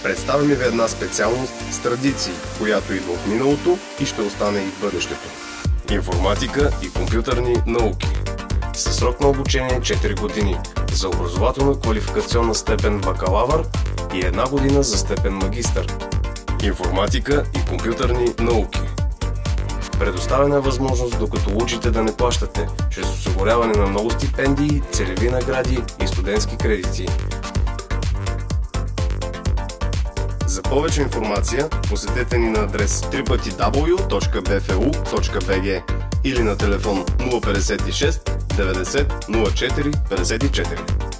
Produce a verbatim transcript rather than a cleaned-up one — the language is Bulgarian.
Представяме ви една специалност с традиции, която идва от миналото и ще остане и в бъдещето. Информатика и компютърни науки. Със срок на обучение четири години за образователно-квалификационна степен бакалавър и една година за степен магистър. Информатика и компютърни науки. Предоставена е възможност, докато учите, да не плащате, чрез осигуряване на много стипендии, целеви награди и студентски кредити. За повече информация посетете ни на адрес дабъл ю дабъл ю дабъл ю точка би еф у точка би джи или на телефон нула петдесет и шест деветдесет нула четири петдесет и четири.